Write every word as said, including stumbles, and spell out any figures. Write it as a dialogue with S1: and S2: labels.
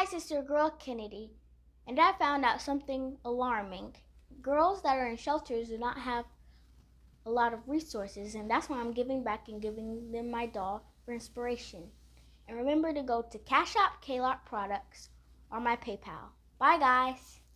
S1: guys, it's your girl Kennedy, and I found out something alarming. Girls that are in shelters do not have a lot of resources, and that's why I'm giving back and giving them my doll for inspiration. And remember to go to Cash App K-Lock Products or my PayPal. Bye guys!